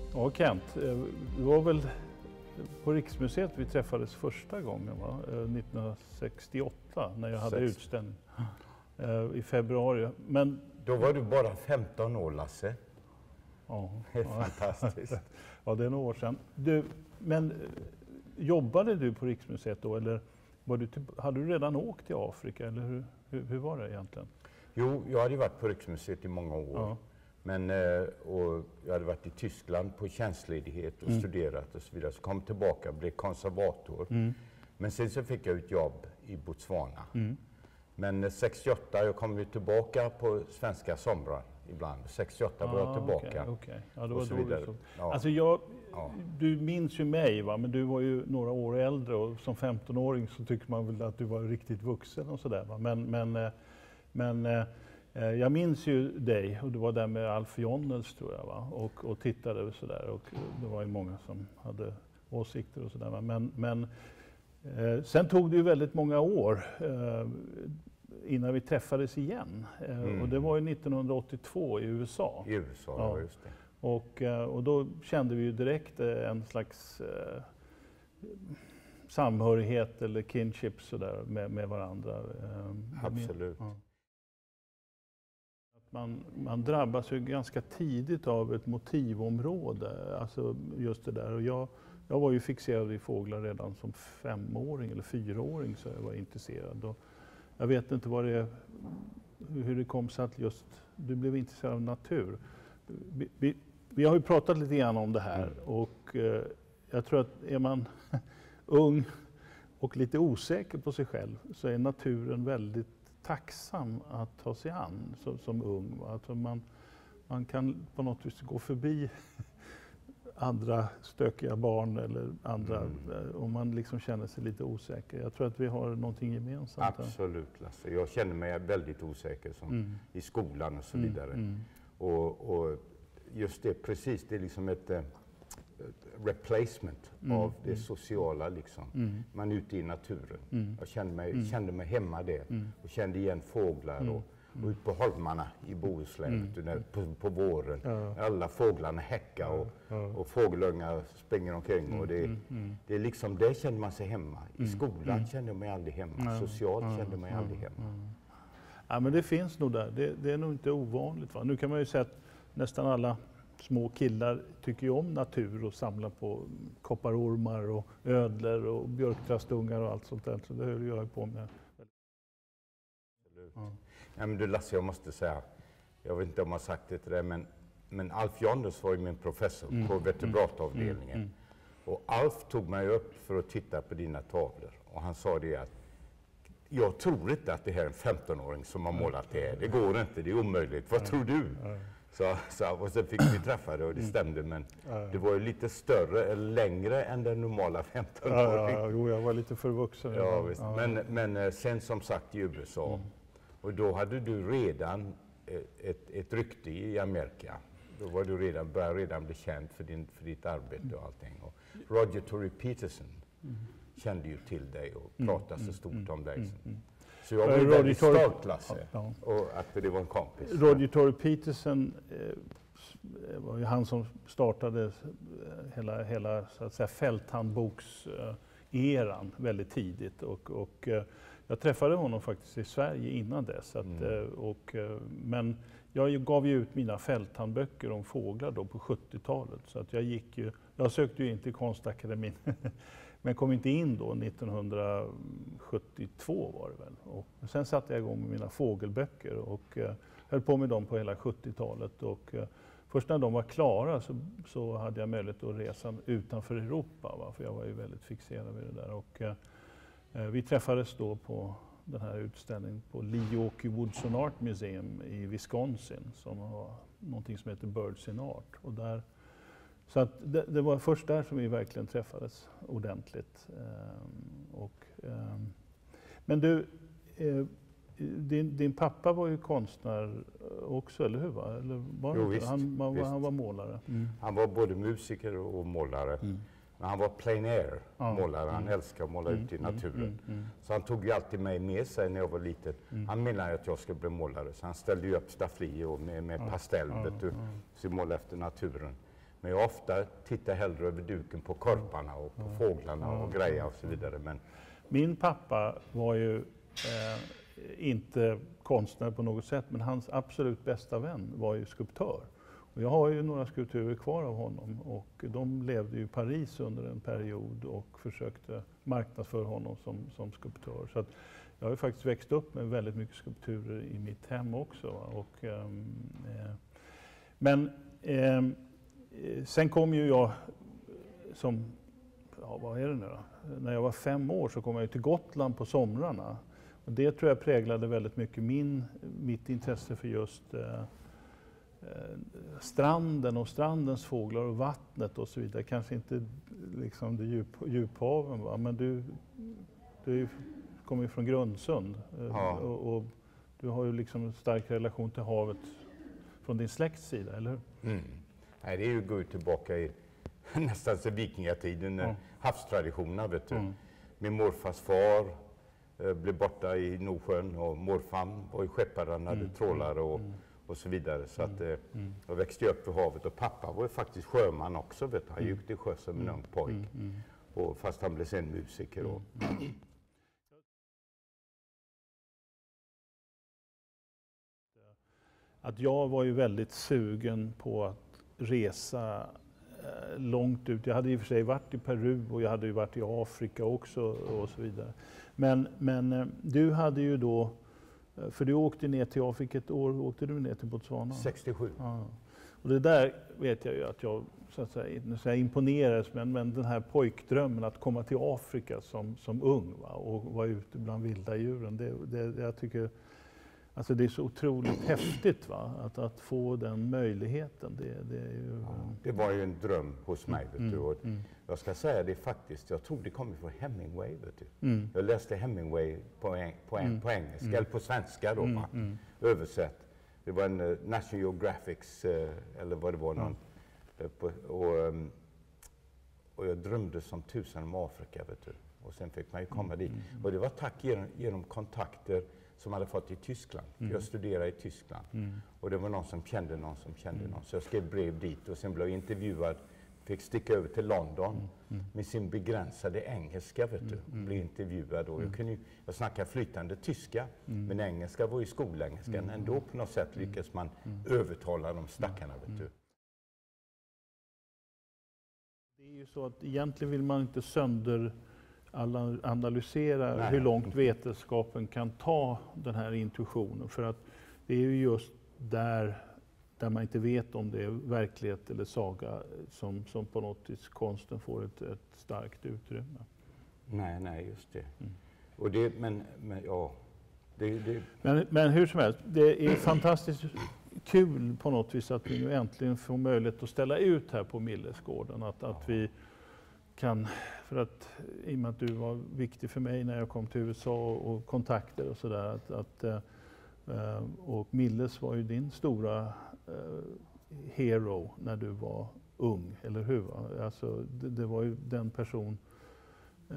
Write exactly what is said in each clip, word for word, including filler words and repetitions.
Ja, Kent, det var väl på Riksmuseet vi träffades första gången, va? nittonhundrasextioåtta när jag hade Sex. utställning i februari. Men då var du bara femton år, Lasse. Ja, det är ja. fantastiskt. Ja, det är några år sedan. Du, men jobbade du på Riksmuseet då, eller var du typ, hade du redan åkt till Afrika, eller hur, hur, hur var det egentligen? Jo, jag hade varit på Riksmuseet i många år. Ja. Men, och jag hade varit i Tyskland på tjänstledighet och mm. studerat och så vidare. Så kom tillbaka och blev konservator. Mm. Men sen så fick jag ett jobb i Botswana. Mm. Men sextioåtta, jag kom ju tillbaka på svenska somrar ibland. sextioåtta var jag tillbaka. Okay, okay. Ja, det var och så då vidare. Så. Ja. Alltså jag, ja. Du minns ju mig, va? Men du var ju några år äldre och som femtonåring så tycker man väl att du var riktigt vuxen och sådär. Men, men, men jag minns ju dig och du var där med Alf Jonnels, tror jag, va? Och, och tittade och sådär. Och det var ju många som hade åsikter och sådär. Men, men eh, sen tog det ju väldigt många år eh, innan vi träffades igen. Eh, mm. Och det var ju nittonhundraåttiotvå i U S A. I U S A, ja, just det. Och, och då kände vi ju direkt en slags eh, samhörighet eller kinship så där, med, med varandra. Eh, Absolut. Ja. Man, man drabbas ju ganska tidigt av ett motivområde, alltså just det där. Och jag, jag var ju fixerad i fåglar redan som femåring eller fyraåring, så jag var intresserad. Och jag vet inte vad det, hur det kom sig att just du blev intresserad av natur. Vi, vi, vi har ju pratat lite grann om det här, mm. och eh, jag tror att är man ung och lite osäker på sig själv så är naturen väldigt tacksam att ta sig an så, som ung. Alltså man, man kan på något vis gå förbi andra stökiga barn eller andra, mm. om man liksom känner sig lite osäker. Jag tror att vi har någonting gemensamt. Absolut, Lasse. Jag känner mig väldigt osäker som mm. i skolan och så vidare. Mm. Mm. Och, och just det, precis, det är liksom ett, ett replacement mm. av det sociala liksom. Mm. Man är ute i naturen. Mm. Jag kände mig, mm. kände mig hemma där mm. och kände igen fåglar mm. och, och ut på holmarna i Bohuslän mm. på, på våren. Ja. Alla fåglarna häckar och, ja. och fågelungar springer omkring. Mm. Och det, mm. det är liksom, där kände man sig hemma. I skolan mm. kände jag mig aldrig hemma. Ja. Socialt ja. kände jag mig ja. aldrig hemma. Ja. Ja, men det finns nog där. Det, det är nog inte ovanligt, va? Nu kan man ju säga att nästan alla små killar tycker ju om natur och samlar på kopparormar och ödlor och björktrastungar och allt sånt där. Så det höll jag på med. Ja. Ja, men du Lasse, jag måste säga, jag vet inte om jag har sagt det till dig, men, men Alf Jonnels var ju min professor mm. på vertebratavdelningen. Mm. Mm. Och Alf tog mig upp för att titta på dina tavlor. Och han sa det att jag tror inte att det här är en femtonåring som har målat det här. Det går inte, det är omöjligt. Vad tror du? Så, så, och så fick vi träffa det och det stämde, men det var ju lite större eller längre än den normala femtonåringen. Ja, ja, jag var lite för vuxen. Ja, visst. Ja. Men, men sen som sagt i U S A, mm. och då hade du redan ett, ett rykte i Amerika. Då var du redan, började redan bli känd för, din, för ditt arbete och allting. Och Roger Tory Peterson mm. kände ju till dig och pratade mm. så stort mm. om dig. Mm. Mm. Så jag var ju väldigt stolt, Lasse, ja, ja. och att det var en kompis. Roger Tory Peterson eh, var ju han som startade hela, hela så att säga, fälthandbokseran väldigt tidigt. Och, och, eh, jag träffade honom faktiskt i Sverige innan dess. Att, mm. eh, och, eh, men jag gav ju ut mina fälthandböcker om fåglar då på sjuttiotalet. Så att jag, gick ju, jag sökte ju in till Konstakademin. Men kom inte in då, nittonhundrasjuttiotvå var det väl. Och sen satte jag igång med mina fågelböcker och eh, höll på med dem på hela sjuttiotalet. Och eh, först när de var klara så, så hade jag möjlighet att resa utanför Europa, va? För jag var ju väldigt fixerad vid det där. Och, eh, vi träffades då på den här utställningen på Leoki Woodson Art Museum i Wisconsin som har någonting som heter Birds in Art. Och där, så att det, det var först där som vi verkligen träffades ordentligt. Um, och, um, men du, eh, din, din pappa var ju konstnär också, eller hur? Va? Eller var jo, han, visst, han, var, visst. han var målare. Mm. Han var både musiker och målare. Mm. Men han var plein air ja. målare. Han mm. älskade att måla mm. ut i naturen. Mm. Mm. Så han tog ju alltid mig med sig när jag var liten. Mm. Han menade att jag skulle bli målare. Så han ställde ju upp stafflier med, med ja. pastell. Ja. Ja. Så målade efter naturen. Men jag ofta tittar hellre över duken på korparna och på fåglarna och grejer och så vidare. Men min pappa var ju eh, inte konstnär på något sätt, men hans absolut bästa vän var ju skulptör. Och jag har ju några skulpturer kvar av honom och de levde ju i Paris under en period och försökte marknadsföra honom som, som skulptör. Så att jag har ju faktiskt växt upp med väldigt mycket skulpturer i mitt hem också. Och, eh, men eh, sen kom ju jag som, ja vad är det nu då? När jag var fem år så kom jag till Gotland på somrarna. Och det tror jag präglade väldigt mycket min, mitt intresse för just eh, stranden och strandens fåglar och vattnet och så vidare. Kanske inte liksom det djup, djuphaven, va? Men du, du kommer ju från Grundsund Ja. och, och du har ju liksom en stark relation till havet från din släkts sida, eller hur? Mm. Nej, det är ju att gå tillbaka i nästan så vikingatiden, Ja. havstraditionerna, vet du. Mm. Min morfars far eh, blev borta i Nordsjön och morfar var ju skeppare, han hade Mm. trålare och, Mm. och så vidare. Så att, eh, Mm. jag växte upp vid havet och pappa var ju faktiskt sjöman också, vet du. Han gick till sjöss som en ung pojk. Mm. Mm. Och, fast han blev sen musiker. Och, Att jag var ju väldigt sugen på att resa eh, långt ut. Jag hade i och för sig varit i Peru och jag hade ju varit i Afrika också och så vidare. Men, men eh, du hade ju då, eh, för du åkte ner till Afrika ett år, åkte du ner till Botswana? sextiosju. Ja. Och det där vet jag ju att jag så att säga, nu säger jag imponerades, men, men den här pojkdrömmen att komma till Afrika som, som ung, va, och vara ute bland vilda djuren, det, det, jag tycker alltså det är så otroligt häftigt, va? Att, att få den möjligheten. Det, det, är ju, Ja, det var ju en dröm hos mig. Vet mm, du. Och mm. jag ska säga det faktiskt, jag tror det kommer från Hemingway. Vet du. Mm. Jag läste Hemingway på, en, på, en, Mm. på engelska, Mm. eller på svenska då, Mm, va? mm. Översatt. Det var en uh, National Geographics, uh, eller vad det var, någon, uh, på, och, um, och jag drömde som tusan om Afrika, vet du. Och sen fick man ju komma dit. Mm. Och det var tack genom, genom kontakter som jag hade fått i Tyskland. Mm. Jag studerade i Tyskland. Mm. Och det var någon som kände någon som kände Mm. någon. Så jag skrev brev dit och sen blev jag intervjuad. Fick sticka över till London Mm. Mm. med sin begränsade engelska, vet du. Mm. Blev intervjuad och jag, kunde ju, jag snackade flytande tyska, Mm. men engelska var ju skolengelskan. Mm. Ändå på något sätt lyckas man Mm. övertala de stackarna, vet du. Det är ju så att egentligen vill man inte sönder alla- analysera Nej. hur långt vetenskapen kan ta den här intuitionen. För att det är ju just där, där man inte vet om det är verklighet eller saga som, som på något vis konsten får ett, ett starkt utrymme. Nej, nej, just det. Mm. Och det men, men ja, det, det, Men, men hur som helst, det är fantastiskt kul på något vis att vi nu äntligen får möjlighet att ställa ut här på Millesgården. Att, att vi kan, för att i och med att du var viktig för mig när jag kom till U S A och, och kontakter och sådär. Att, att, eh, och Milles var ju din stora eh, hero när du var ung, eller hur? Va? Alltså, det, det var ju den person eh,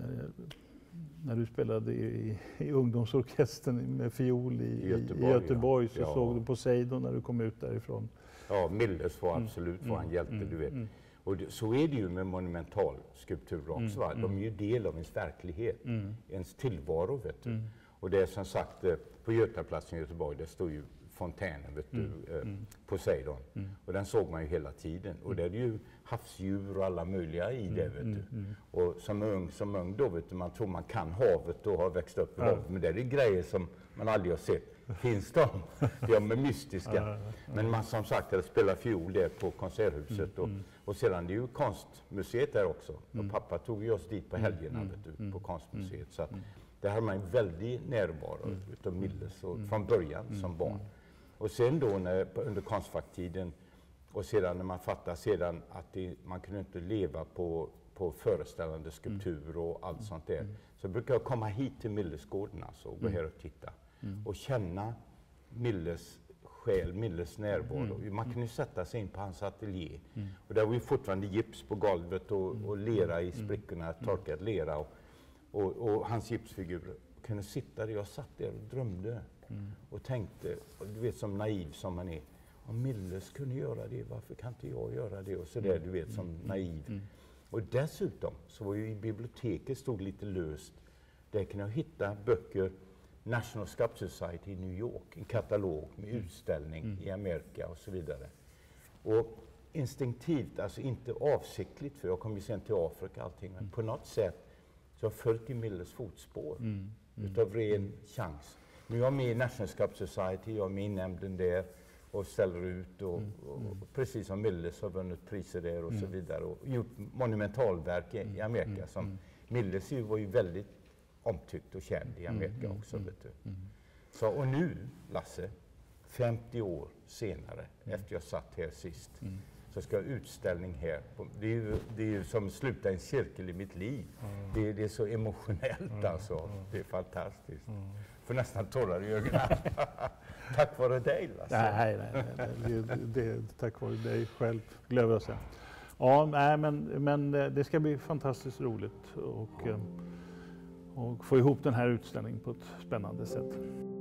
när du spelade i, i ungdomsorkestern med fiol i, I Göteborg, i Göteborg så ja. såg du Poseidon när du kom ut därifrån. ja, Milles var Mm. absolut var en hjälte, Mm. du vet. Mm. Och det, så är det ju med monumental skulpturer också. Mm. Va? De är ju del av ens verklighet, Mm. ens tillvaro, vet du. Mm. Och det är som sagt, eh, på Götaplatsen i Göteborg, där står ju fontänen, vet Mm. du, eh, Mm. Poseidon. Mm. Och den såg man ju hela tiden. Och det är ju havsdjur och alla möjliga i det, vet Mm. du. Mm. Och som ung, som ung då, vet du, man tror man kan havet och har växt upp i Ja. havet. Men det är ju grejer som man aldrig har sett. Finns de? De är mystiska. Ja, ja, ja. Men man som sagt hade spelat fiol där på Konserthuset. Och, Mm. och sedan det är ju konstmuseet där också. Mm. Och pappa tog ju oss dit på helgerna, Mm. vet du, Mm. på konstmuseet. Så att Mm. där hade man en väldig närvaro Mm. utav Milles och, Mm. från början Mm. som barn. Mm. Och sen då när, på- under konstfakttiden och sedan när man fattar sedan att det, man kunde inte leva på, på föreställande skulptur och allt sånt där. Mm. Så brukar jag komma hit till Millesgården alltså och gå Mm. här och titta. Mm. Och känna Milles själ, Milles närvaro. Mm. Man kunde ju sätta sig in på hans ateljé. Mm. Och där var ju fortfarande gips på golvet och, och lera i Mm. sprickorna, torkad lera. Och, och, och hans gipsfigurer. Jag kunde sitta där, jag satt där och drömde Mm. och tänkte, och du vet som naiv som man är. om Milles kunde göra det, varför kan inte jag göra det? Och så där, du vet, som naiv. Mm. Och dessutom så var ju i biblioteket stod lite löst. Där kunde jag hitta böcker, National Sculpture Society i New York, en katalog med utställning mm. i Amerika och så vidare. Och instinktivt, alltså inte avsiktligt, för jag kom ju sen till Afrika och allting, men mm. på något sätt så har jag följt i Milles fotspår mm. Mm. utav ren chans. Nu är jag med i National Sculpture Society, jag är med i nämnden där och ställer ut och, mm. och, och precis som Milles har vunnit priser där och mm. så vidare och gjort monumentalverk i, i Amerika mm. som mm. Milles ju var ju väldigt omtyckt och känd i Amerika mm. också. Mm. Vet du. Mm. Så, och nu, Lasse, femtio år senare, mm. efter jag satt här sist, mm. så ska jag ha utställning här. På, det, är ju, det är ju som sluta en cirkel i mitt liv. Mm. Det, det är så emotionellt mm. alltså. Mm. Det är fantastiskt. Mm. För nästan tårar i ögonen. Tack vare dig, Lasse. Nej, nej, nej, nej. Det, det, det, tack vare dig själv, glömmer jag säga. Ja, nej, men, men det ska bli fantastiskt roligt och, och få ihop den här utställningen på ett spännande sätt.